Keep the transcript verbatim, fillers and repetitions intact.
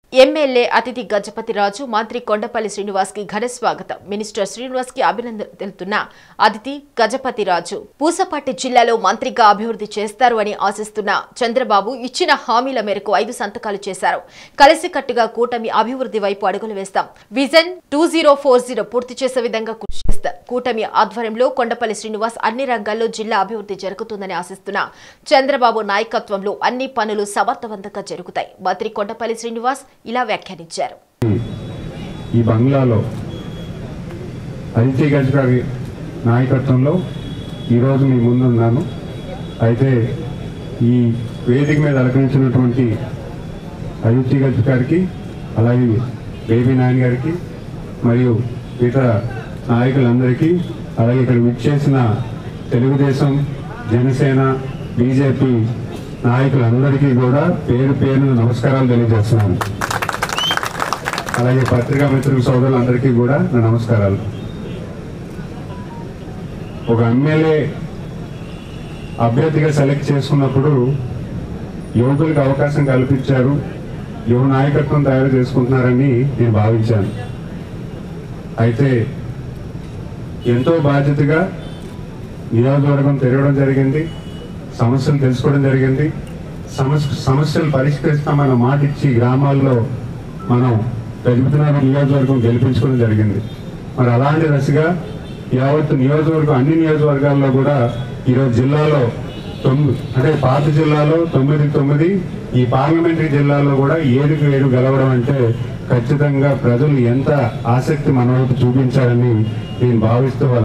MLA అతిథి గజపతి రాజు మంత్రి కొండపల్లి శ్రీనివాస్ కి ఘన స్వాగతం. మినిస్టర్ శ్రీనివాస్ కి అభినందనలు తెలుపుతున్న అతిథి గజపతి రాజు పూసపట్టి జిల్లాలో మంత్రిగా అభివృద్ధి చేస్తారు అని ఆశిస్తున్న చంద్రబాబు ఇచ్చిన హామీల మేరకు ఐదు సంతకాలు చేశారు. కలిసికట్టుగా కూటమి అభివృద్ధి వైపు అడుగులు వేస్తాం. Vision two zero four zero పూర్తి చేసే విధంగా కృషి చేస్తారు. కూటమి ఆధ్వర్యంలో కొండపల్లి శ్రీనివాస్ అన్ని రంగాల్లో జిల్లా అభివృద్ధి జరుగుతుందని ఆశిస్తున్న చంద్రబాబు నాయకత్వంలో అన్ని పనులు సమర్థవంతంగా జరుగుతాయి. మంత్రి కొండపల్లి శ్రీనివాస్ ఇలా వ్యాఖ్యానించారు. ఈ బంగ్లాలో అదితి గజ్ గారి నాయకత్వంలో ఈరోజు మీ ముందున్నాను. అయితే ఈ వేదిక మీద అలంకరించినటువంటి అదితి గజ్ గారికి, అలాగే బేబీ నాయన్ గారికి, మరియు ఇతర నాయకులందరికీ, అలాగే ఇక్కడ విచ్చేసిన తెలుగుదేశం, జనసేన, బీజేపీ నాయకులందరికీ కూడా పేరు పేరున నమస్కారాలు తెలియజేస్తున్నాను. అలాగే పత్రికా మిత్రుల సోదరులందరికీ కూడా నా నమస్కారాలు. ఒక ఎమ్మెల్యే అభ్యర్థిగా సెలెక్ట్ చేసుకున్నప్పుడు యువకులకు అవకాశం కల్పించారు, యువ నాయకత్వం తయారు చేసుకుంటున్నారని నేను భావించాను. అయితే ఎంతో బాధ్యతగా నియోజకవర్గం తిరగడం జరిగింది, సమస్యలు తెలుసుకోవడం జరిగింది. సమస్య సమస్యలు పరిష్కరిస్తామన్న మాట ఇచ్చి గ్రామాల్లో మనం పెరుగుతున్న నియోజకవర్గం గెలిపించుకోవడం జరిగింది. మరి అలాంటి దశగా యావత్తు నియోజకవర్గం, అన్ని నియోజకవర్గాల్లో కూడా ఈరోజు జిల్లాలో తొమ్మిది అంటే పాత జిల్లాలో తొమ్మిది తొమ్మిది ఈ పార్లమెంటరీ జిల్లాలో కూడా ఏడుకు ఏడు గెలవడం అంటే ఖచ్చితంగా ప్రజలు ఎంత ఆసక్తి మన వైపు చూపించారని నేను భావిస్తూ